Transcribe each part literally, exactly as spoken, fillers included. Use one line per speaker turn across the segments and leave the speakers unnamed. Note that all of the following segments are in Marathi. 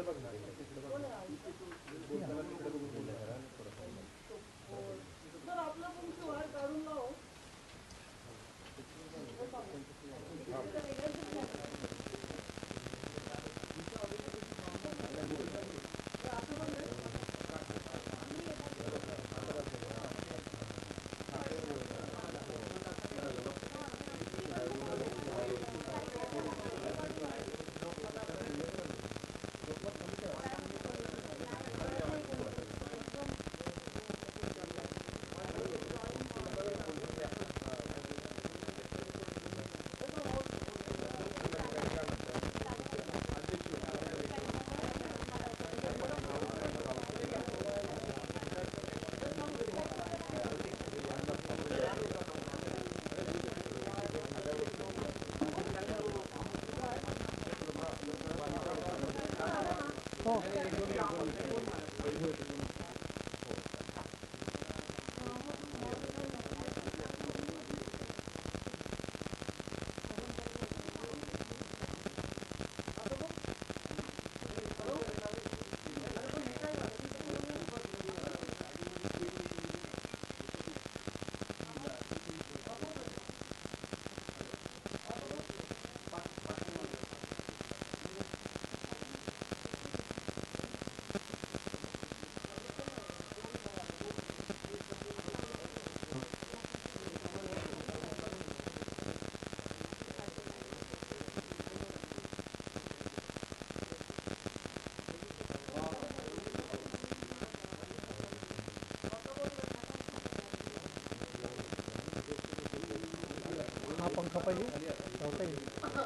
हा पंखा पाहिजे लावता येईल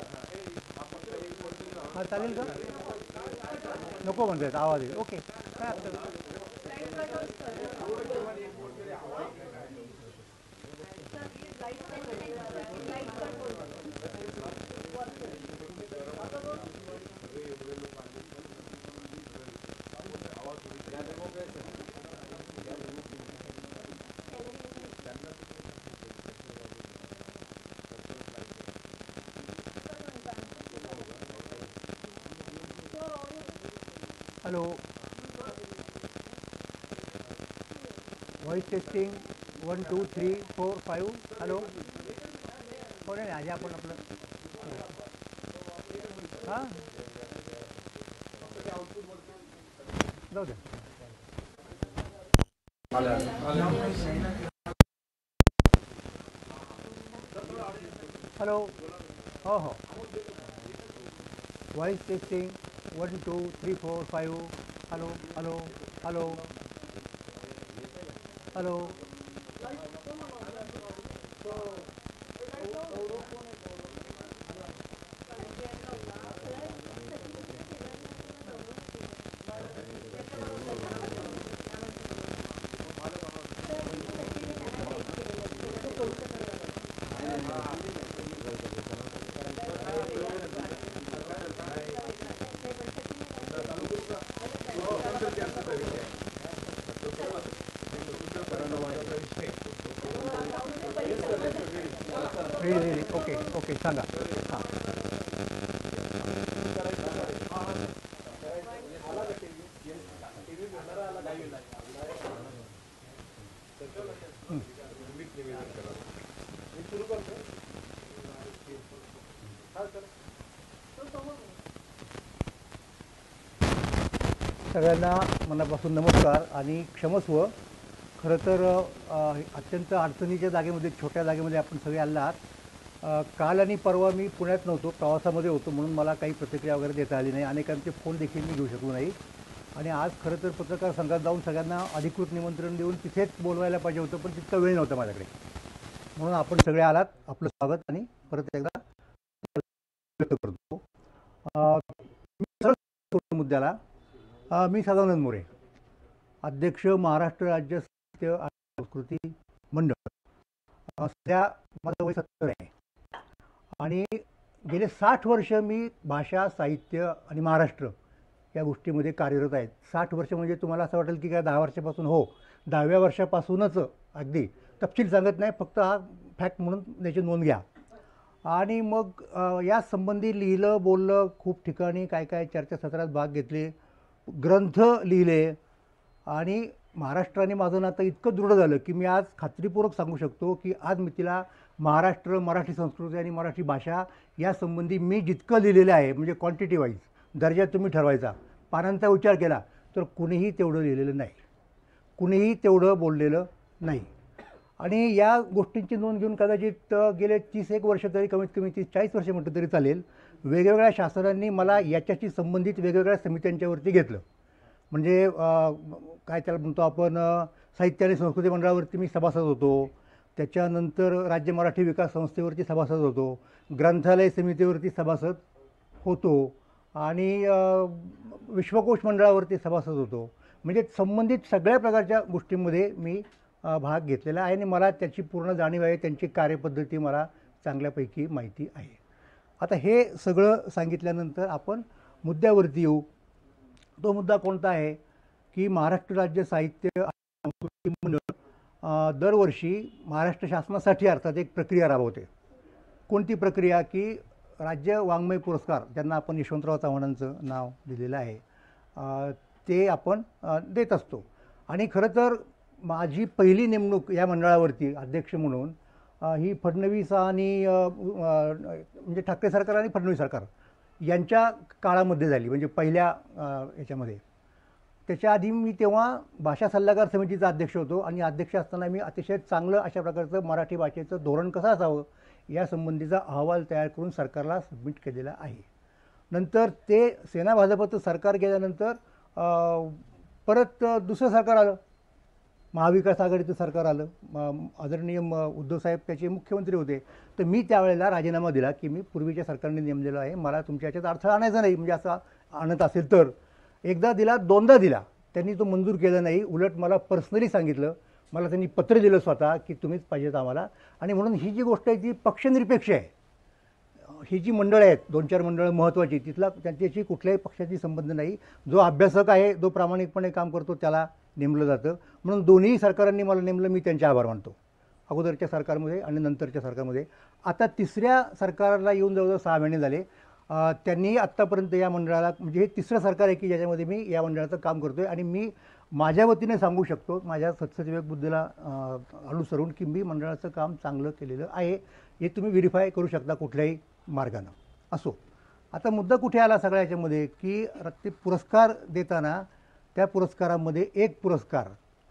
हा चालेल का नको म्हणते आवाज येईल ओके काय हरकत नाही. Hello voice testing one two three four five hello कोण आहे आधी आपण आपलं हां जाऊ द्या हॅलो हो हो voice testing one two three four five hello hello hello hello ready ready okay okay सांगा हां सगळ्यांना मनापासून नमस्कार आणि क्षमस्व. खरं तर अत्यंत अडचणीच्या जागेमध्ये छोट्या जागेमध्ये आपण सगळे आला आहात. काल आणि परवा मी पुण्यात नव्हतो प्रवासामध्ये होतो म्हणून मला काही प्रतिक्रिया वगैरे देता आली नाही. अनेकांचे फोन देखील मी घेऊ शकलो नाही आणि आज खरं तर पत्रकार संघात जाऊन सगळ्यांना अधिकृत निमंत्रण देऊन तिथेच बोलवायला पाहिजे होतं पण तितका वेळ नव्हता माझ्याकडे म्हणून आपण सगळे आलात. आपलं स्वागत आणि परत एकदा व्यक्त करतो. मुद्द्याला मी सदानंद मोरे अध्यक्ष महाराष्ट्र राज्य साहित्य आणि संस्कृती मंडळ. सध्या माझं वय सत्तर आहे आणि गेले साठ वर्ष मी भाषा साहित्य आणि महाराष्ट्र या गोष्टीमध्ये कार्यरत आहेत. साठ वर्ष म्हणजे तुम्हाला असं वाटेल की काय दहा वर्षापासून हो दहाव्या वर्षापासूनच अगदी तपशील सांगत नाही फक्त हा फॅक्ट म्हणून त्याची नोंद घ्या. आणि मग या संबंधी लिहिलं बोललं खूप ठिकाणी काय काय चर्चासत्रात भाग घेतले. ग्रंथ लिहिले आणि महाराष्ट्राने माझं नातं इतकं दृढ झालं की मी आज खात्रीपूर्वक सांगू शकतो की आज मी तिला महाराष्ट्र, मराठी संस्कृती आणि मराठी भाषा यासंबंधी मी जितकं लिहिलेलं आहे, म्हणजे क्वांटिटी वाईज दर्जा तुम्ही ठरवायचा, पानांचा विचार केला तर कुणीही तेवढं लिहिलेलं नाही, कुणीही तेवढं बोललेलं नाही. आणि या गोष्टींची नोंद घेऊन कदाचित गेले तीस एक वर्ष तरी, कमीत कमी तीस चाळीस वर्ष म्हटलं तरी चालेल, वेगवेगळ्या शासनांनी मला याच्याशी संबंधित वेगवेगळ्या समित्यांच्यावरती घेतलं. म्हणजे काय त्याला म्हणतो आपण, साहित्य आणि संस्कृती मंडळावरती मी सभासद होतो, त्याच्यानंतर राज्य मराठी विकास संस्थेवरती सभासद होतो, ग्रंथालय समितीवरती सभासद होतो आणि विश्वकोश मंडळावरती सभासद होतो. म्हणजे संबंधित सगळ्या प्रकारच्या गोष्टींमध्ये मी भाग घेतलेला आहे आणि मला त्याची पूर्ण जाणीव आहे, त्यांची कार्यपद्धती मला चांगल्यापैकी माहिती आहे. आता हे सगळं सांगितल्यानंतर आपण मुद्द्यावरती येऊ. तो मुद्दा कोणता आहे की महाराष्ट्र राज्य साहित्य आणि संस्कृती मंडळ दरवर्षी महाराष्ट्र शासनासाठी अर्थात एक प्रक्रिया राबवते. कोणती प्रक्रिया की राज्य वाङ्मय पुरस्कार, ज्यांना आपण यशवंतराव चव्हाणांचं नाव दिलेलं आहे, ते आपण देत असतो. आणि खरं तर माझी पहिली नेमणूक या मंडळावरती अध्यक्ष म्हणून ही फडणवीस आणि म्हणजे ठाकरे सरकार आणि फडणवीस सरकार यांच्या काळामध्ये झाली, म्हणजे पहिल्या याच्यामध्ये. त्याच्या आधी मी तेव्हा भाषा सल्लागार समितीचा अध्यक्ष होतो आणि अध्यक्ष असताना मी अतिशय चांगलं अशा प्रकारचं मराठी भाषेचं धोरण कसं असावं यासंबंधीचा अहवाल तयार करून सरकारला सबमिट केलेला आहे. नंतर ते सेना भाजपचं सरकार गेल्यानंतर परत दुसरं सरकार आलं, महाविकास आघाडीचं सरकार आलं, आदरणीय उद्धवसाहेब त्याचे मुख्यमंत्री होते. तर मी त्यावेळेला राजीनामा दिला की मी पूर्वीच्या सरकारने नेमलेलं आहे, मला तुमच्या याच्यात अडथळा आणायचा नाही, म्हणजे असं आणत असेल तर. एकदा दिला, दोनदा दिला, त्यांनी तो मंजूर केला नाही. उलट मला पर्सनली सांगितलं, मला त्यांनी पत्र दिलं स्वतः की तुम्हीच पाहिजेत आम्हाला. आणि म्हणून ही जी गोष्ट आहे ती पक्षनिरपेक्ष आहे. ही जी मंडळं आहेत, दोन चार मंडळं महत्त्वाची, तिथला त्यांच्याशी कुठल्याही पक्षाची संबंध नाही. जो अभ्यासक आहे, जो प्रामाणिकपणे काम करतो त्याला नेमलं जातं. म्हणून दोन्ही सरकारांनी मला नेमलं, मी त्यांचे आभार मानतो, अगोदरच्या सरकारमध्ये आणि नंतरच्या सरकारमध्ये. आता तिसऱ्या सरकारला येऊन जवळजवळ सहा महिने झाले. त्यांनी आत्तापर्यंत या मंडळाला, म्हणजे हे तिसरं सरकार आहे की ज्याच्यामध्ये मी या मंडळाचं काम करतो आहे. आणि मी माझ्या वतीने सांगू शकतो, माझ्या सत्सविवेक बुद्धीला अनुसरून, की मी मंडळाचं काम चांगलं केलेलं आहे. हे तुम्ही व्हेरीफाय करू शकता कुठल्याही मार्गानं. असो, आता मुद्दा कुठे आला सगळ्या याच्यामध्ये की ते पुरस्कार देताना त्या पुरस्कारामध्ये एक पुरस्कार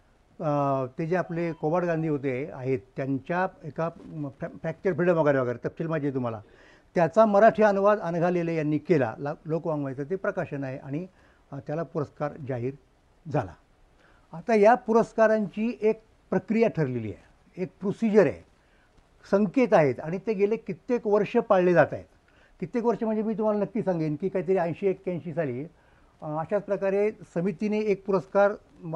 ते जे आपले कोबाड गांधी होते आहेत त्यांच्या एका फ्रॅक्चर फ्रीडम वगैरे वगैरे तपशील माहिती आहे तुम्हाला, त्याचा मराठी अनुवाद अनघा लेले यांनी केला, लोकवाङ्मयाचं ते प्रकाशन आहे आणि त्याला पुरस्कार जाहीर झाला. आता या पुरस्कारांची एक प्रक्रिया ठरलेली आहे, एक प्रोसिजर आहे, संकेत आहेत आणि ते गेले कित्येक वर्ष पाळले जात आहेत. कित्येक वर्ष म्हणजे मी तुम्हाला नक्की सांगेन की काहीतरी ऐंशी एक्क्याऐंशी साली अशाच प्रकारे समितीने एक पुरस्कार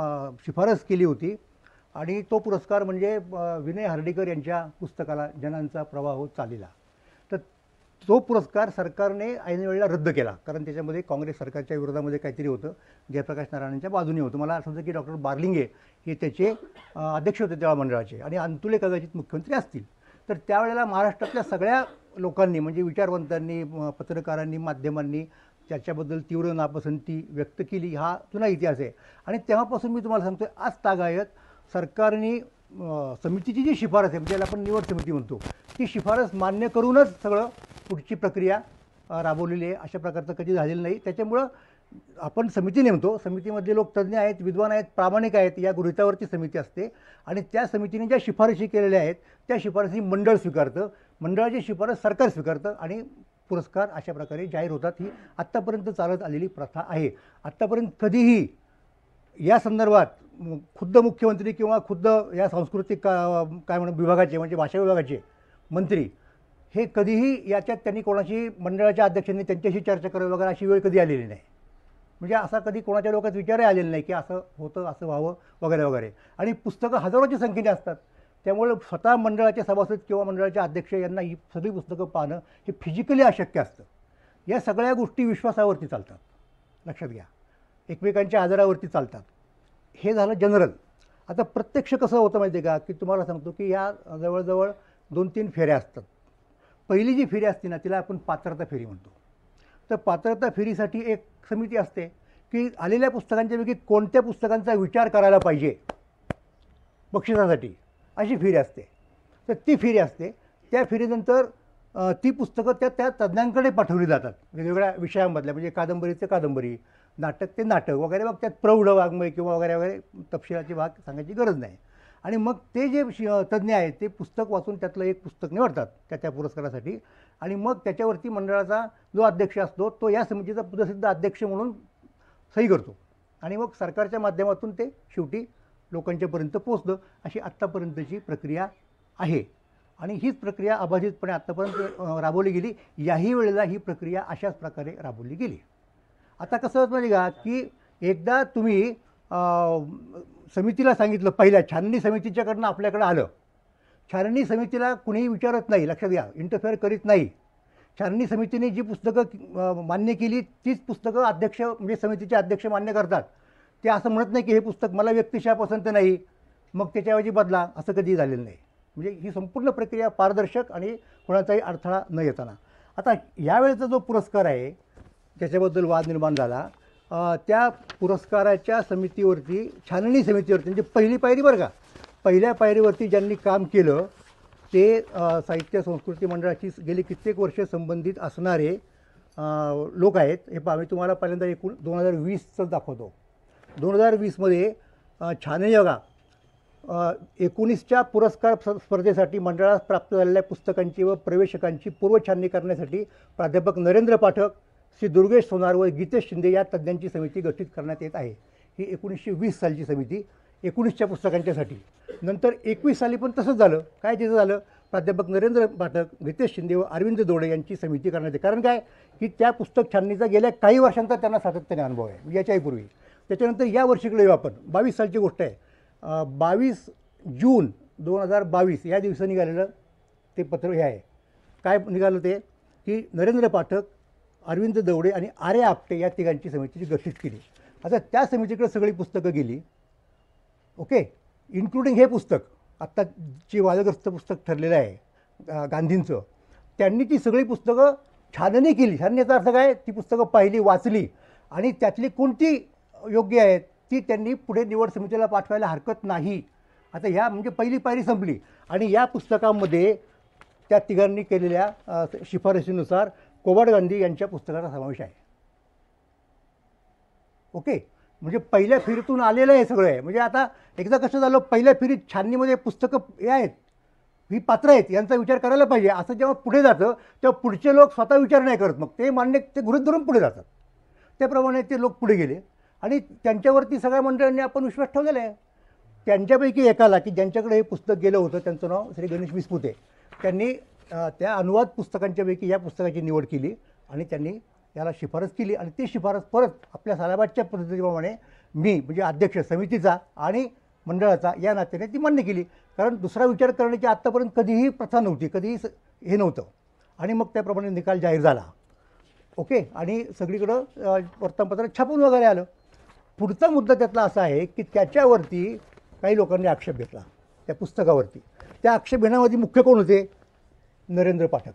शिफारस केली होती आणि तो पुरस्कार म्हणजे विनय हर्डीकर यांच्या पुस्तकाला जनांचा प्रवाह चालीला. तर तो पुरस्कार सरकारने ऐनवेळेला रद्द केला, कारण त्याच्यामध्ये काँग्रेस सरकारच्या विरोधामध्ये काहीतरी होतं, जयप्रकाश नारायणांच्या बाजूने होतं. मला असं की डॉक्टर बार्लिंगे हे त्याचे अध्यक्ष होते तेव्हा मंडळाचे आणि अंतुले कदाचित मुख्यमंत्री असतील. तर त्यावेळेला महाराष्ट्रातल्या सगळ्या लोकांनी, म्हणजे विचारवंतांनी, पत्रकारांनी, माध्यमांनी त्याच्याबद्दल तीव्र नापसंती व्यक्त केली. हा जुना इतिहास आहे. आणि तेव्हापासून मी तुम्हाला सांगतो, आज तागायत सरकारने समितीची जी शिफारस आहे, म्हणजे आपण निवड समिती म्हणतो, ती शिफारस मान्य करूनच सगळं पुढची प्रक्रिया राबवलेली आहे. अशा प्रकारचं कधी झालेलं नाही. त्याच्यामुळं आपण समिती नेमतो, समितीमधले लोक तज्ज्ञ आहेत, विद्वान आहेत, प्रामाणिक आहेत, या गृहितावरती समिती असते आणि त्या समितीने ज्या शिफारशी केलेल्या आहेत त्या शिफारसी मंडळ स्वीकारतं, मंडळाची शिफारस सरकार स्वीकारतं आणि पुरस्कार अशा प्रकारे जाहीर होतात. ही आत्तापर्यंत चालत आलेली प्रथा आहे. आत्तापर्यंत कधीही या संदर्भात खुद्द मुख्यमंत्री किंवा खुद्द या सांस्कृतिक का काय म्हणून विभागाचे, म्हणजे भाषा विभागाचे मंत्री हे कधीही याच्यात त्यांनी कोणाशी, मंडळाच्या अध्यक्षांनी त्यांच्याशी चर्चा करावी वगैरे अशी वेळ कधी आलेली नाही. म्हणजे असा कधी कोणाच्या डोक्यात विचारही आलेला नाही की असं होतं, असं व्हावं वगैरे वगैरे. आणि पुस्तकं हजारोच्या संख्येने असतात, त्यामुळे स्वतः मंडळाचे सभासद किंवा मंडळाचे अध्यक्ष यांना ही सगळी पुस्तकं पाहणं हे फिजिकली अशक्य असतं. या सगळ्या गोष्टी विश्वासावरती चालतात, लक्षात घ्या, एकमेकांच्या आधारावरती चालतात. हे झालं जनरल. आता प्रत्यक्ष कसं होतं माहिती आहे का, की तुम्हाला सांगतो की या जवळजवळ दोन तीन फेऱ्या असतात. पहिली जी फेरी असते ना तिला आपण पात्रता फेरी म्हणतो. तर पात्रता फेरीसाठी एक समिती असते की आलेल्या पुस्तकांच्यापैकी कोणत्या पुस्तकांचा विचार करायला पाहिजे बक्षिसासाठी, अशी फेरी असते. तर ती फेरी असते. त्या फेरीनंतर ती पुस्तकं त्या त्या तज्ज्ञांकडे पाठवली जातात वेगवेगळ्या विषयांमधल्या, म्हणजे कादंबरीचे कादंबरी, नाटक ते नाटक वगैरे. मग त्यात प्रौढ वाङ्मय किंवा वगैरे वगैरे तपशिलाची भाग सांगायची गरज नाही. आणि मग ते जे तज्ज्ञ आहेत ते पुस्तक वाचून त्यातलं एक पुस्तक निवडतात त्या त्या पुरस्कारासाठी. आणि मग त्याच्यावरती मंडळाचा जो अध्यक्ष असतो तो या समितीचा प्रसिद्ध अध्यक्ष म्हणून सही करतो. आणि मग सरकारच्या माध्यमातून ते शेवटी लोकांच्यापर्यंत पोचतं. अशी आत्तापर्यंतची प्रक्रिया आहे. आणि हीच प्रक्रिया अबाधितपणे आत्तापर्यंत राबवली गेली. याही वेळेला ही प्रक्रिया अशाच प्रकारे राबवली गेली. आता कसं होतं माहिती का, की एकदा तुम्ही समितीला सांगितलं, पहिल्या छाननी समितीच्याकडनं आपल्याकडं आलं. छाननी समितीला कुणीही विचारत नाही, लक्षात घ्या, इंटरफेअर करीत नाही. छाननी समितीने जी पुस्तकं मान्य केली तीच पुस्तकं अध्यक्ष म्हणजे समितीचे अध्यक्ष मान्य करतात. ते असं म्हणत नाही की हे पुस्तक मला व्यक्तिशः पसंत नाही मग त्याच्याऐवजी बदला, असं कधी झालेलं नाही. म्हणजे ही संपूर्ण प्रक्रिया पारदर्शक आणि कोणाचाही अडथळा न येताना. आता यावेळेचा जो पुरस्कार आहे त्याच्याबद्दल वाद निर्माण झाला. त्या पुरस्काराच्या समितीवरती, छाननी समितीवरती, म्हणजे पहिली पायरी बरं का, पहिल्या पायरीवरती ज्यांनी काम केलं ते साहित्य संस्कृती मंडळाची गेली कित्येक वर्ष संबंधित असणारे लोक आहेत. हे पहा, मी तुम्हाला पहिल्यांदा एकूण दोन हजार वीसचं दाखवतो. दोन हजार वीसमध्ये छाननी बघा, एकोणीसच्या पुरस्कार स्पर्धेसाठी मंडळास प्राप्त झालेल्या पुस्तकांची व प्रवेशकांची पूर्वछाननी करण्यासाठी प्राध्यापक नरेंद्र पाठक, श्री दुर्गेश सोनार व गीतेश शिंदे या तज्ज्ञांची समिती गठीत करण्यात येत आहे. ही एकोणीसशे वीस सालची समिती एकोणीसच्या पुस्तकांच्यासाठी. नंतर एकवीस साली पण तसंच झालं. काय तिथं झालं, प्राध्यापक नरेंद्र पाठक, गीतेश शिंदे व अरविंद दोडे यांची समिती करण्यात येते. कारण काय की त्या पुस्तक छाननीचा गेल्या काही वर्षांचा त्यांना सातत्याने अनुभव आहे याच्याही पूर्वी. त्याच्यानंतर या वर्षीकडे येऊ आपण, बावीस सालची गोष्ट आहे. बावीस जून दोन हजार बावीस या दिवशी निघालेलं ते पत्र हे आहे. काय निघालं ते की नरेंद्र पाठक, अरविंद दवडे आणि आर्य आपटे या तिघांची समितीची गठीत केली. आता त्या समितीकडे सगळी पुस्तकं गेली, ओके, इन्क्लुडिंग हे पुस्तक आत्ता जे वादग्रस्त पुस्तक ठरलेलं आहे गांधींचं. त्यांनी ती सगळी पुस्तकं छाननी केली. छाननीचा अर्थ काय, ती पुस्तकं पाहिली, वाचली आणि त्यातली कोणती योग्य आहेत ती त्यांनी पुढे निवड समितीला पाठवायला हरकत नाही. आता ह्या म्हणजे पहिली पायरी संपली. आणि या पुस्तकामध्ये त्या तिघांनी केलेल्या शिफारशीनुसार कोबाड गांधी यांच्या पुस्तकाचा समावेश आहे. ओके, म्हणजे पहिल्या फेरीतून आलेलं हे सगळं आहे. म्हणजे आता एकदा कसं झालं, पहिल्या फेरीत छाननीमध्ये पुस्तकं हे आहेत, ही पात्र आहेत, यांचा विचार करायला पाहिजे. असं जेव्हा पुढे जातं तेव्हा पुढचे लोक स्वतः विचार नाही करत, मग ते मान्य ते गृहीत धरून पुढे जातात. त्याप्रमाणे ते लोक पुढे गेले आणि त्यांच्यावरती सगळ्या मंडळांनी आपण विश्वास ठेवलेला आहे. त्यांच्यापैकी एकाला की ज्यांच्याकडे हे पुस्तक गेलं होतं त्यांचं नाव श्री गणेश विस्पुते. त्यांनी त्या अनुवाद पुस्तकांच्यापैकी या पुस्तकाची निवड केली आणि त्यांनी याला शिफारस केली. आणि ती शिफारस परत आपल्या सालाबादच्या पद्धतीप्रमाणे मी म्हणजे अध्यक्ष समितीचा आणि मंडळाचा या नात्याने ती मान्य केली. कारण दुसरा विचार करण्याची आत्तापर्यंत कधीही प्रथा नव्हती, कधीही हे नव्हतं. आणि मग त्याप्रमाणे निकाल जाहीर झाला. ओके, आणि सगळीकडं वर्तमानपत्रात छापून वगैरे आलं. पुढचा मुद्दा त्यातला असा आहे की त्याच्यावरती काही लोकांनी आक्षेप घेतला त्या पुस्तकावरती. त्या आक्षेप घेण्यामध्ये मुख्य कोण होते, नरेंद्र पाठक,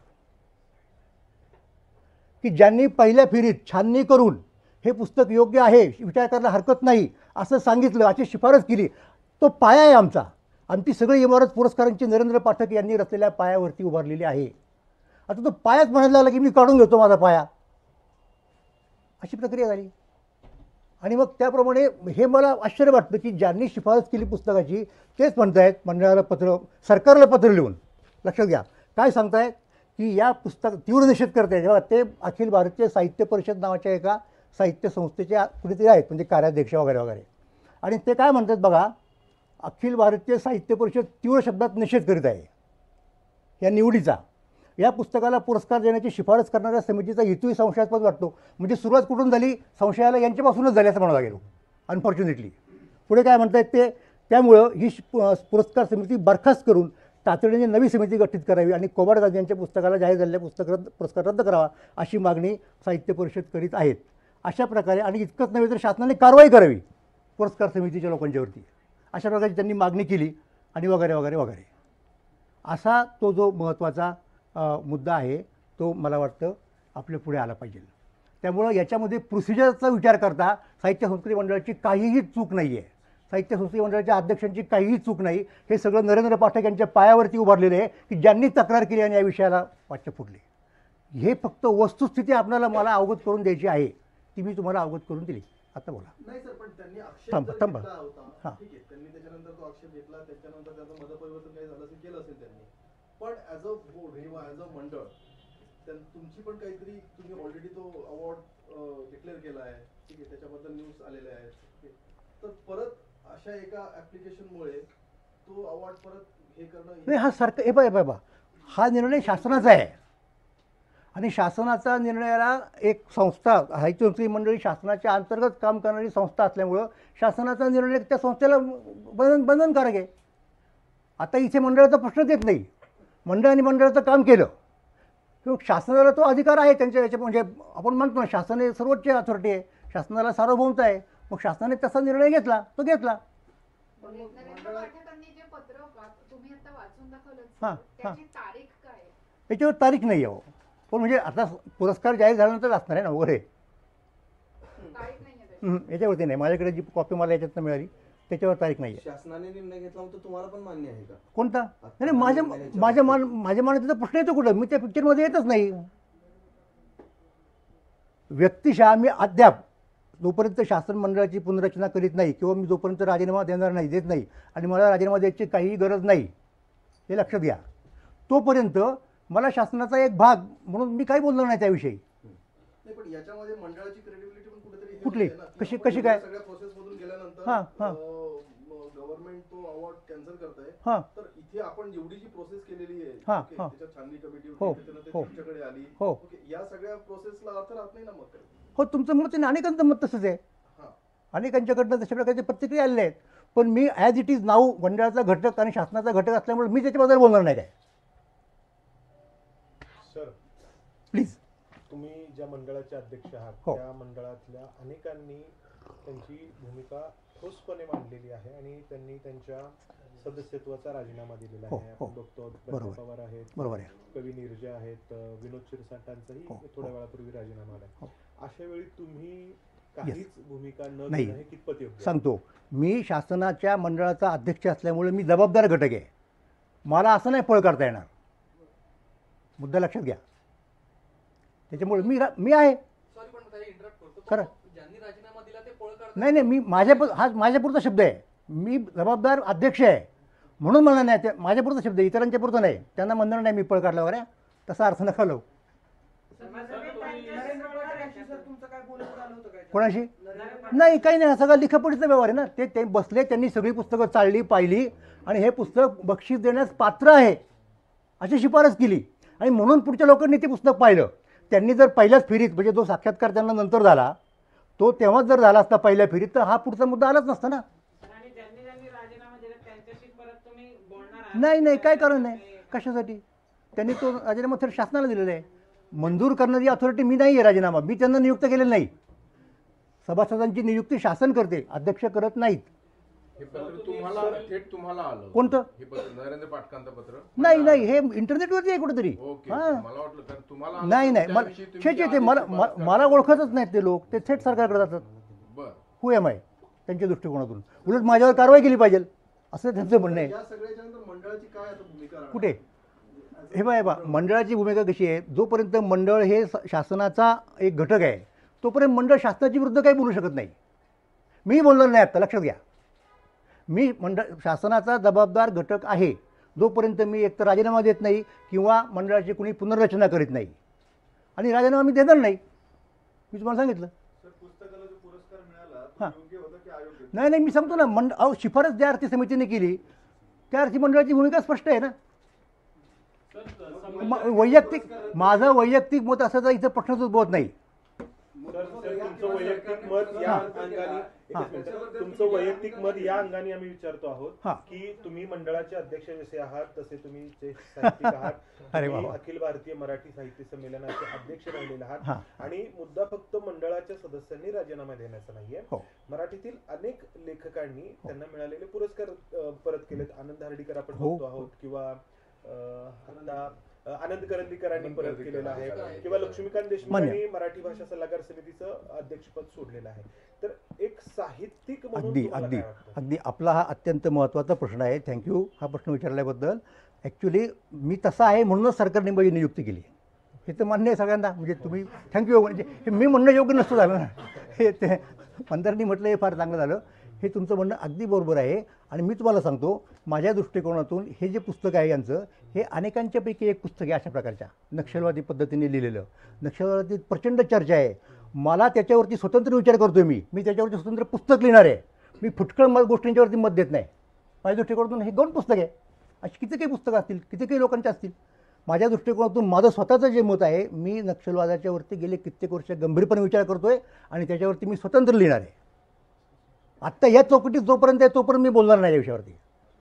की ज्यांनी पहिल्या फेरीत छाननी करून हे पुस्तक योग्य आहे, विचार करायला हरकत नाही असं सांगितलं, अशी शिफारस केली. तो पाया आहे आमचा. आमची सगळी इमारत पुरस्कारांची नरेंद्र पाठक यांनी रचलेल्या पायावरती उभारलेली आहे. आता तो पायाच म्हणायला लागला की मी काढून घेतो माझा पाया, अशी प्रक्रिया झाली. आणि मग त्याप्रमाणे हे मला आश्चर्य वाटतं की ज्यांनी शिफारस केली पुस्तकाची तेच म्हणतायत मंडळाला पत्र, सरकारला पत्र लिहून, लक्षात घ्या काय सांगतायत की या पुस्तक तीव्र निषेध करते. जेव्हा ते अखिल भारतीय साहित्य परिषद नावाच्या एका साहित्य संस्थेचे कुणीतरी आहेत, म्हणजे कार्याध्यक्ष वगैरे वगैरे. आणि ते काय म्हणतात बघा, अखिल भारतीय साहित्य परिषद तीव्र शब्दात निषेध करीत आहे या निवडीचा. या पुस्तकाला पुरस्कार देण्याची शिफारस करणाऱ्या समितीचा हेतूही संशयास्पद वाटतो. म्हणजे सुरुवात कुठून झाली, संशयाला यांच्यापासूनच झाली असं म्हणावं लागेल अनफॉर्च्युनेटली. पुढे काय म्हणतायत ते, त्यामुळं ही पुरस्कार समिती बरखास्त करून तातडीने नवी समिती गठीत करावी आणि कोबाड गांधी यांच्या पुस्तकाला जाहीर झालेल्या पुस्तक रद्द पुरस्कार रद्द करावा अशी मागणी साहित्य परिषद करीत आहेत. अशा प्रकारे आणि इतकंच नव्हे तर शासनाने कारवाई करावी पुरस्कार समितीच्या लोकांच्यावरती, अशा प्रकारची त्यांनी मागणी केली आणि वगैरे वगैरे वगैरे. असा तो जो महत्त्वाचा मुद्दा आहे तो मला वाटतं आपल्या पुढे आला पाहिजे. त्यामुळं याच्यामध्ये प्रोसिजरचा विचार करता साहित्य संस्कृती मंडळाची काहीही चूक नाही आहे. साहित्य संस्कृती मंडळाच्या अध्यक्षांची काहीही चूक नाही. हे सगळं नरेंद्र पाठक यांच्या पायावरती उभारलेले आहे की ज्यांनी तक्रार केली आणि या विषयाला वाचा फुटली. हे फक्त वस्तुस्थिती आपल्याला मला अवगत करून द्यायची आहे, ती मी तुम्हाला अवगत करून दिली. आता बोला.
नाही सर, पण त्यांनी आक्षेप
थांबा,
जर
थांबा.
घेतला होता,
हां.
ठीक आहे, त्यांनी त्याच्यानंतर तो आक्षेप घेतला, त्याच्यानंतर त्याचं मतपरिवर्तन काही झालं असेल, केलं असेल त्यांनी, पण ऍज अ बोर्ड किंवा ऍज अ मंडळ त्यां- तुमची पण काहीतरी, तुम्ही ऑलरेडी तो अवॉर्ड डिक्लेअर केला आहे, ठीक आहे, त्याच्याबद्दल न्यूज आलेले आहेत, ठीक आहे. तर परत अशा एका ऍप्लिकेशनमुळे तो अवॉर्ड परत हे करणं
नाही, हा सरकार हे बघा बाबा, हा निर्णय शासनाचा आहे आणि शासनाचा निर्णयाला एक संस्था, साहित्य संस्कृती मंडळी शासनाच्या अंतर्गत काम करणारी संस्था असल्यामुळं शासनाचा निर्णय त्या संस्थेला बंधन बंधनकारक आहे. आता इथे मंडळाचा प्रश्नच येत नाही. मंडळ आणि मंडळाचं काम केलं किंवा शासनाला तो अधिकार आहे त्यांच्या याच्या, म्हणजे आपण म्हणतो ना शासन हे सर्वोच्च अथॉरिटी आहे, शासनाला सार्वभौमता आहे. मग शासनाने तसा निर्णय घेतला, तो घेतला.
पण मग
नरेंद्र
मंडळात
पाठकांनी जे पत्र पा- तुम्ही आता वाचून दाखवलं
हां,
त्याची तारीख काय आहे?
याच्यावर तारीख नाही आहे हो. पण म्हणजे आता पुरस्कार जाहीर झाल्यानंतर असणार आहे ना वगैरे.
तारीख नाहीये त्याची.
हं, याच्यावरती नाही. माझ्याकडे जी कॉपी मला याच्यातनं मिळाली त्याच्यावर तारीख नाही आहे.
शासनाने निर्णय घेतला तर तुम्हाला पण मान्य आहे का?
कोणता? नाही नाही, माझ्या माझ्या मान माझ्या मनात प्रश्न येतो कुठं? मी त्या पिक्चरमध्ये येतच नाही. व्यक्तिशः मी अद्याप जोपर्यंत शासन मंडळाची पुनर्रचना करीत नाही किंवा मी जोपर्यंत राजीनामा देणार नाही, देत नाही आणि मला राजीनामा द्यायची काहीही गरज नाही, हे लक्षात घ्या, तोपर्यंत मला शासनाचा एक भाग म्हणून मी काही बोलणार नाही त्याविषयी.
नाही, पण याच्यामध्ये मंडळाची क्रेडिबिलिटी पण कुठेतरी हे
कुठली?
होते ना, की
कशी-
आपण
कशी काय?
एवढ्या सगळ्या प्रोसेस मधून गेल्यानंतर
हां, हां.
गव्हर्नमेंट तो अवॉर्ड कॅन्सल करताय,
हां,
तर इथे आपण जेवढी जी प्रोसेस केलेली आहे,
हां,
ओके,
हां.
त्याच्यात छाननी कमिटी
हो,
होती, त्याच्यानंतर
हो.
तुमच्याकडे आली,
हो.
ओके, या सगळ्या प्रोसेसला अर्थ राहत नाही ना मग.
हो, तुमचं मत आहे, अनेकांचं मत तसंच आहे.
हां.
अनेकांच्याकडनं तशा प्रकारच्या प्रतिक्रिया आलेल्या आहेत. पण मी ॲज इट इज नाऊ मंडळाचा घटक आणि शासनाचा घटक असल्यामुळे मी त्याच्याबद्दल बोलणार नाही काय.
Sir,
please.
तुम्ही ज्या मंडळाचे अध्यक्ष आहात
हो.
त्या मंडळातल्या अनेकांनी त्यांची भूमिका ठोसपणे मांडलेली आहे आणि त्यांनी त्यांच्या सदस्यत्वाचा राजीनामा दिलेला
हो,
आहे.
हो.
आपण बघतो
बरोबर.
दत्ता पवार आहेत,
बरोबर आहे.
कवी नीरजा आहेत, विनोद शिरसाटांचाही
हो,
थोड्या
हो.
वेळापूर्वी राजीनामा आला.
हो.
अशा वेळी तुम्ही काहीच भूमिका न
नाही.
घेणं हे कितपत योग्य आहे?
सांगतो, मी शासनाच्या मंडळाचा अध्यक्ष असल्यामुळे मी जबाबदार घटक आहे. मला असं नाही पळ करता येणार. मुद्दा लक्षात घ्या. त्याच्यामुळे मी रा- मी आहे.
सॉरी पण काही इंटरप्ट करतो.
करा.
पण ज्यांनी राजीनामा दिला ते पळ करतात.
नाही नाही, मी माझ्या हा माझ्यापुरता शब्द आहे. मी जबाबदार अध्यक्ष आहे म्हणून मला नाही, ते माझ्यापुरता शब्द आहे, इतरांच्या पुरतं नाही. त्यांना म्हणणार नाही मी पळ काढल्यावर आहे, तसा अर्थ नका लावू. कोणाशी? नाही, काही नाही, हा सगळा लिखापडीचा व्यवहार आहे ना. ते ते बसले, त्यांनी सगळी पुस्तकं चाळली, पाहिली आणि हे पुस्तक बक्षीस देण्यास पात्र आहे अशी शिफारस केली आणि म्हणून पुढच्या लोकांनी ते पुस्तक पाहिलं. त्यांनी जर पहिल्याच फेरीत, म्हणजे जो साक्षात्कार त्यांना नंतर झाला तो तेव्हाच जर झाला असता पहिल्या फेरीत, तर हा पुढचा मुद्दा आलाच नसता ना. नाही नाही, काय कारण नाही. कशासाठी? त्यांनी तो राजीनामा थेट शासनाला दिलेला आहे. मंजूर करणारी अथॉरिटी मी नाही आहे. राजीनामा मी त्यांना नियुक्त केलेला नाही. सभासदांची नियुक्ती शासन करते, अध्यक्ष करत नाहीत.
हे पत्र तुम्हाला थेट तुम्हाला आलं?
कोणतं?
हे पत्र नरेंद्र पाटकांचं पत्र?
नाही नाही, हे इंटरनेटवरती आहे कुठेतरी.
ओके,
हां,
मला वाटलं कारण तुम्हाला आलं
नाही
तर
नाही, मला
त्याविषयी तुम्ही
छे छे ते
आधी
मला
शिफारस
म- मला
करता.
ओळखतच नाहीत ते लोक. ते थेट सरकारकडे जातात.
बरं.
हु एम आय त्यांच्या दृष्टिकोनातून. उलट माझ्यावर कारवाई केली पाहिजे असं त्यांचं म्हणणं आहे.
या सगळ्याच्या नंतर मंडळाची काय आता भूमिका राहणार?
कुठे? हे बघा बा, मंडळाची भूमिका कशी आहे, जोपर्यंत मंडळ हे स- शासनाचा एक घटक आहे तोपर्यंत मंडळ शासनाच्या विरुद्ध काही बोलू शकत नाही. मी बोलणार नाही आत्ता, लक्षात घ्या. मी मंडळ शासनाचा जबाबदार घटक आहे जोपर्यंत मी एकतर राजीनामा देत नाही किंवा मंडळाची कुणी पुनर्रचना करीत नाही, आणि राजीनामा मी देणार नाही. मी तुम्हाला सांगितलं.
सर, पुस्तकाला जो पुरस्कार मिळाला
हां.
तो योग्य होता की अयोग्य?
नाही नाही, मी सांगतो ना, मंड अहो शिफारस ज्या अर्थी समितीने केली त्या अर्थी मंडळाची भूमिका स्पष्ट आहे ना. म- वैयक्तिक माझं वैयक्तिक मत असं तर इथं प्रश्नच उद्भवत नाही.
सर, सर, तुमचं वैयक्तिक मत या
हां.
अंगाने
हां.
एकच मिनिट. तुमचं वैयक्तिक मत या अंगाने आम्ही विचारतो आहोत
हां.
की तुम्ही मंडळाचे अध्यक्ष जसे आहात तसे तुम्ही जे साहित्यिक आहात.
अरे
तुम्ही
वा वा.
अखिल भारतीय मराठी साहित्य संमेलनाचे अध्यक्ष राहिलेले
हां.
आहात आणि मुद्दा फक्त मंडळाच्या सदस्यांनी राजीनामा देण्याचा नाहीये.
हो.
मराठीतील अनेक लेखकांनी त्यांना मिळालेले पुरस्कार अ, परत केलेत. आनंद हर्डीकर आपण
हो.
बघतो आहोत किंवा अ, आता अ, आनंद करंदीकरांनी
आनंद
परत
करंदीकर
केलेलं आहे
आहे.
किंवा लक्ष्मीकांत देशमुख
मान्य.
यांनी मराठी भाषा सल्लागार समितीचं अध्यक्षपद सोडलेलं आहे. तर एक साहित्यिक म्हणून
अगदी
तुम्हाला
अगदी
काय वाटतं?
अगदी आपला हा अत्यंत महत्त्वाचा प्रश्न आहे. थँक्यू हा प्रश्न विचारल्याबद्दल. ॲक्च्युली मी तसा आहे म्हणूनच सरकारने माझी नियुक्ती केली. हे तर मान्य आहे सगळ्यांना. म्हणजे तुम्ही थँक्यू म्हणजे हे मी म्हणणं योग्य नसतं झालं ना. हे ते मंत्र्यांनी म्हटलं हे फार चांगलं झालं. हे तुमचं म्हणणं अगदी बरोबर आहे. आणि मी तुम्हाला सांगतो माझ्या दृष्टिकोनातून हे जे पुस्तक आहे यांचं हे अनेकांच्यापैकी एक पुस्तक आहे अशा प्रकारच्या नक्षलवादी पद्धतीने लिहिलेलं. नक्षलवादी प्रचंड चर्चा आहे. मला त्याच्यावरती स्वतंत्र विचार करतो मी मी त्याच्यावरती स्वतंत्र पुस्तक लिहिणार आहे. मी फुटकळ मत गोष्टींच्यावरती मत देत नाही. माझ्या दृष्टिकोनातून हे दोन पुस्तक आहे. अशी किती काही पुस्तकं असतील किती काही लोकांचे असतील. माझ्या दृष्टिकोनातून माझं स्वतःचं जे मत आहे मी नक्षलवादाच्यावरती गेले कित्येक वर्ष गंभीरपणे विचार करतो आहे आणि त्याच्यावरती मी स्वतंत्र लिहिणार आहे. आत्ता या चौकटीत जोपर्यंत आहे तोपर्यंत मी बोलणार नाही या विषयावरती.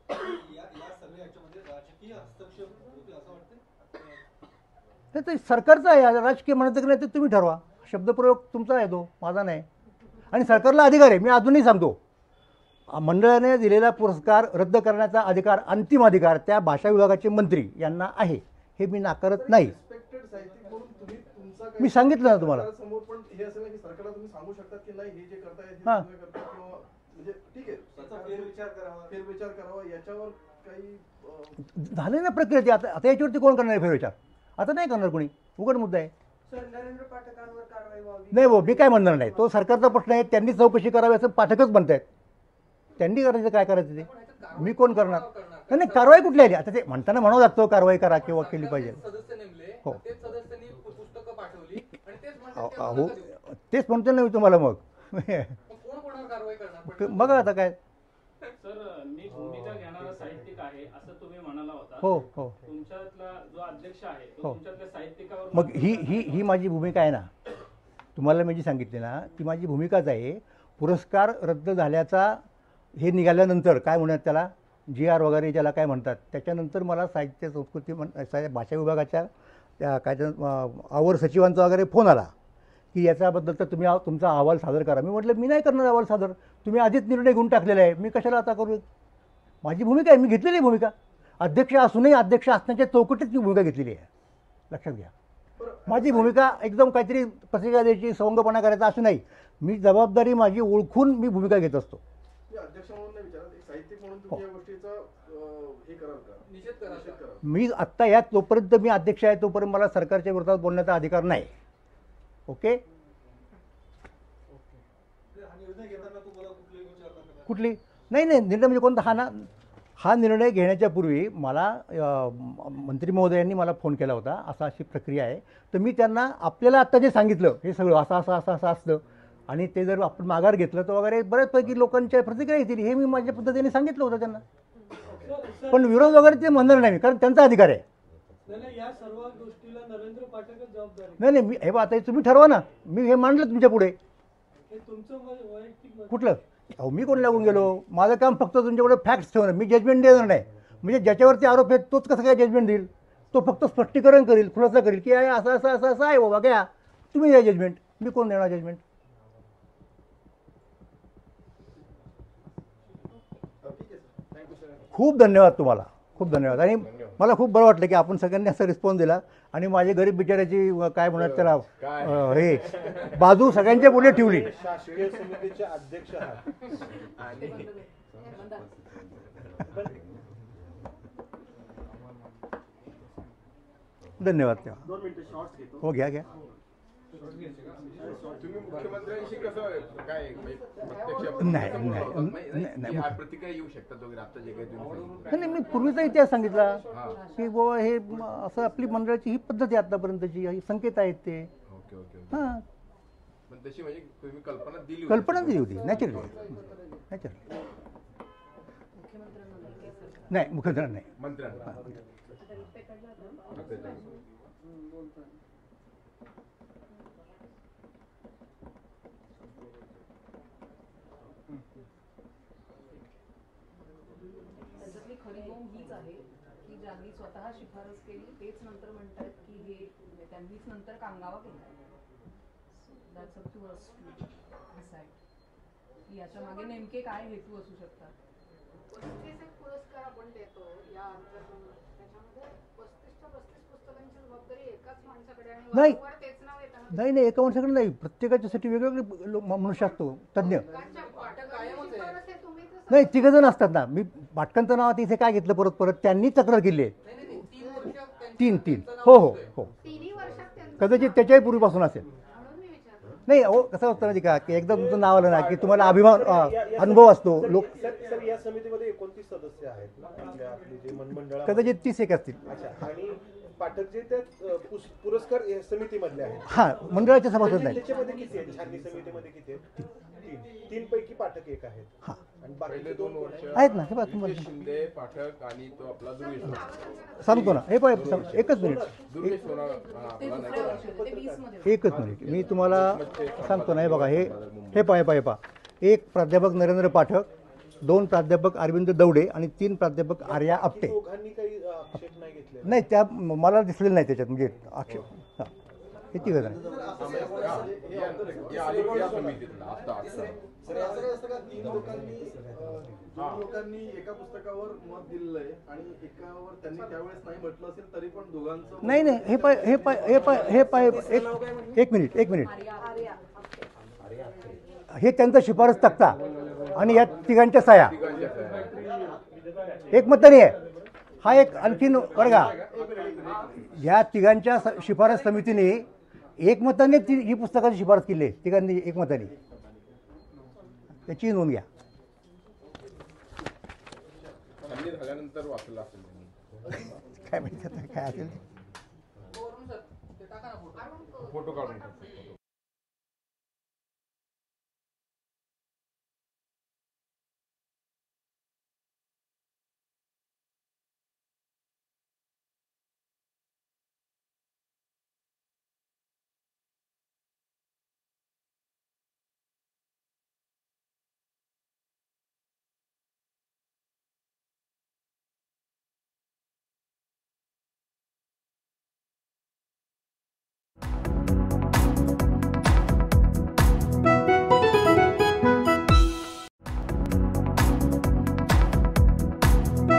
हे तर सरकारचं आहे. राजकीय म्हणायचं की नाही ते तुम्ही ठरवा. शब्दप्रयोग तुमचा आहे तो माझा नाही. आणि सरकारला अधिकार आहे. मी अजूनही सांगतो मंडळाने दिलेला पुरस्कार रद्द करण्याचा अधिकार अंतिम अधिकार त्या भाषा विभागाचे मंत्री यांना आहे. हे मी नाकारत नाही.
रिस्पेक्टेड साहित्यिक म्हणून तुम्ही तुमचा काही-
मी सांगितलं ना तुम्हाला.
सरकारसमोर पण हे असेल ना की सरकारला तुम्ही सांगू शकतात की नाही हे जे करताय हे
हां.
चुकीचं करताय किंवा म्हणजे ठीक आहे
त्याचा फेरविचार करावा.
फेरविचार करावा याच्यावर काही अं,
झाले ना प्रक्रिया ती. आता आता याच्यावरती कोण करणार आहे फेरविचार. आता नाही करणार कोणी. उघड मुद्दा आहे.
सर नरेंद्र पाठकांवर कारवाई व्हावी.
नाही भाऊ मी काय म्हणणार नाही. तो सरकारचा प्रश्न आहे. त्यांनी चौकशी करावी असं पाठकच म्हणतायत. त्यांनी करायचं काय करायचं ते मी कोण करणार. नाही नाही कारवाई कुठली आली आता ते म्हणताना म्हणावं लागतं कारवाई करा किंवा केली पाहिजे.
सदस्य नेमले
हो.
तेच सदस्यांनी पु- पुस्तकं पाठवली आणि तेच म्हणतात
अहो
की
अहो,
आम्हाला नका देऊ.
तेच म्हणतो ना मी तुम्हाला मग.
मग कोण कोणावर कारवाई करणार पण?
बघा आता काय.
सर मी भूमिका घेणारा साहित्यिक आहे असं तुम्ही म्हणाला होता.
हो हो
तुमच्यातला जो अध्यक्ष आहे तो
हो.
तुमच्यातल्या साहित्यिकावर
मग ही ही ही माझी भूमिका आहे ना. तुम्हाला मी जी सांगितली ना ती माझी भूमिकाच आहे. पुरस्कार रद्द झाल्याचा हे निघाल्यानंतर काय म्हणतात त्याला जी आर वगैरे ज्याला काय म्हणतात त्याच्यानंतर मला साहित्य संस्कृती म्हण सा- भाषा विभागाच्या त्या काय त्या, अं, आवर सचिवांचा वगैरे फोन आला की याच्याबद्दल तर तुम्ही आ- तुमचा अहवाल सादर करा. मी म्हटलं मी नाही करणार अहवाल सादर. तुम्ही आधीच निर्णय घेऊन टाकलेला आहे. मी कशाला आता करू. माझी भूमिका आहे. मी घेतलेली भूमिका. अध्यक्ष असूनही अध्यक्ष असण्याच्या चौकटीत मी भूमिका घेतलेली आहे. लक्षात घ्या. माझी भूमिका एकदम काहीतरी प्रतिक्रिया द्यायची संगपणा करायचा असं नाही. मी जबाबदारी माझी ओळखून मी भूमिका घेत असतो.
मी अध्यक्ष म्हणून नाही विचारत एक साहित्यिक म्हणून तुम्ही या गोष्टीचा अं, हे कराल का
निषेध करा
निषेध कराल.
मी आत्ता यात जोपर्यंत मी अध्यक्ष आहे तोपर्यंत मला सरकारच्या विरोधात बोलण्याचा अधिकार नाही. ओके कुठली नाही नाही निर्णय म्हणजे कोणता हा ना हा निर्णय घेण्याच्या पूर्वी मला अ, म- मंत्री महोदयांनी मला फोन केला होता. असा अशी प्रक्रिया आहे. तर मी त्यांना आपल्याला आत्ता जे सांगितलं हे सगळं असं असं असं असं असतं आणि ते जर आपण माघार घेतलं तर वगैरे बऱ्याचपैकी लोकांच्या प्रतिक्रिया येतील हे मी माझ्या पद्धतीने सांगितलं होतं त्यांना. पण विरोध वगैरे ते म्हणणार नाही मी कारण त्यांचा अधिकार आहे.
नाही नाही, या सर्व गोष्टीला नरेंद्र पाठकच जबाबदार आहे.
नाही नाही मी हे बा आता हे तुम्ही ठरवा ना. मी हे मांडलं तुमच्या पुढे.
हे तुमचं वै- वैयक्तिक मत.
कुठलं अहो मी कोण लागून गेलो. माझं काम फक्त तुमच्याकडे फॅक्ट्स ठेवणं. मी जजमेंट देणार नाही. म्हणजे ज्याच्यावरती आरोप आहेत तोच कसं काय जजमेंट देईल. तो फक्त स्पष्टीकरण करील खुलासा करील की आहे असं असं असं असं आहे बाबा घ्या तुम्ही द्या जजमेंट. मी कोण देणार जजमेंट.
ठीक आहे सर थँक्यू सर.
खूप धन्यवाद तुम्हाला. खूप धन्यवाद. आणि मला खूप बरं वाटलं की आपण सगळ्यांनी असा रिस्पॉन्स दिला आणि माझे गरीब बिचाराची अ, काय म्हणत त्याला अ, हे बाजू सगळ्यांच्या पुढे ठेवली.
शासकीय समितीचे अध्यक्ष आहात आणि
धन्यवाद तेव्हा.
दोन मिनिटं शॉर्ट्स घेतो.
हो घ्या घ्या.
तुम्ही मुख्यमंत्र्यांशी कसं काय म्हणजे प्रत्यक्ष
नाही, नाही,
नाही,
नाही, नाही.
नाही, या प्रतिक्रिया येऊ शकतात वगैरे आता जे काही तुम्ही सांगितलं.
नाही मी पूर्वीचा इतिहास सांगितला
हां.
की बाबा हे म, असं आपली मंडळाची ही पद्धत आहे आतापर्यंतची. ही संकेत आहेत ते.
Okay okay okay.
हां
पण तशी म्हणजे तुम्ही कल्पना दिली होती.
कल्पना दिली होती नॅचरली नॅचरली. नाही मुख्यमंत्री नाही.
मंत्र्यांना
त्याच्यातली खरी बोंब हीच आहे की ज्यांनी स्वतः शिफारस केली तेच नंतर म्हणतात की हे म्हणजे त्यांनीच नंतर कांगावा केला. That's up to us to decide की याच्या मागे नेमके काय हेतू असू शकतात.
पस्तीस एक पुरस्कार आपण देतो या अंतर्गत त्याच्यामध्ये पस्तीसच्या पस्तीस पुस्तकं पुस्तकांची जबाबदारी एकाच माणसाकडे आणि
नाही.
वारंवार तेच नाव येतं ना.
नाही नाही एका माणसाकडे नाही, प्रत्येकाच्यासाठी वेगवेगळे लो- मनुष्य असतो तज्ज्ञ.
पाठकांच्या पाठकांची शिफारस आहे, तुम्ही तर
नाही तिघ जण असतात ना. मी पाटकांचं नाव आता इथे काय घेतलं परत परत त्यांनी तक्रार केली आहे.
नाही नाही नाही, तीन वर्ष त्यांचं-
तीन तीन
त्यांचं नाव
हो हो
होतंय.
हो
तिन्ही वर्षात त्यांचं
कदाचित त्याच्याही पूर्वीपासून असेल.
म्हणून मी विचारलं.
नाही हो कसं असतं माहिती का की एकदा तुमचं नाव आलं ना की तुम्हाला अभिमान अ, अनुभव असतो.
सर,
लोक
सर सर, या समितीमध्ये एकोणतीस सदस्य आहेत ना आपल्या आपली जे मंडळ
कदाचित तीस एक असतील.
अच्छा. आणि पाठक जे त्या अ, पुस- पुरस्कार या समितीमधले आहेत
हां मंडळाचे सभासद
म्हणजे
नाही.
त्याच्यामध्ये किती आहेत छाननी समितीमध्ये किती आहेत तीन तीन पैकी पाठक एक आहेत
हां
आणि
पहिले
बाकीचे
दोन
दोन
वर्ष
आहेत ना हे बघा
विजय
तुम्हाला
शिंदे पाठक आणि तो आपला दुर्गेश सोना.
सांगतो ना हे पाय एकच मिनिट
दुर्गेश सोना हा,
ते
आपला
दुसऱ्या
नाही
वर्षी होते, ते वीस मध्ये
एकच मिनिट मी तुम्हाला सांगतो ना हे बघा हे हे पाय पाय पा एक प्राध्यापक नरेंद्र पाठक, दोन प्राध्यापक अरविंद दवडे आणि तीन प्राध्यापक आर्या आपटे.
दोघांनी काही अ, आक्षेप नाही घेतले
नाही त्या म- मला दिसलेलं नाही त्याच्यात म्हणजे आक्षेप हां हे तिघ जण आहेत.
या- या आली या समितीतला आता आता
सर असं असतं का तीन लोकांनी अं, दोन लोकांनी एका पुस्तकावर मत दिलेलं आहे आणि एकावर त्यांनी त्यावेळेस नाही म्हटलं असेल तरी पण दोघांचं
नाही नाही हे पाय हे पाय हे पाय हे पाय एक एक मिनिट एक मिनिट हे त्यांचा शिफारस तक्ता आणि या तिघांच्या सह्या एकमताने आहे. हा एक आणखीन वर्गा या तिघांच्या स- शिफारस समितीने एकमताने ती ही पुस्तकाची शिफारस केली आहे तिघांनी एकमताने. त्याची नोंद घ्या.
छाननी झाल्यानंतर वाचलं असेल त्यांनी.
काय माहिती आता काय असेल ते.
वरून सर, ते टाका ना फोटो.
फोटो काढून टाकतो.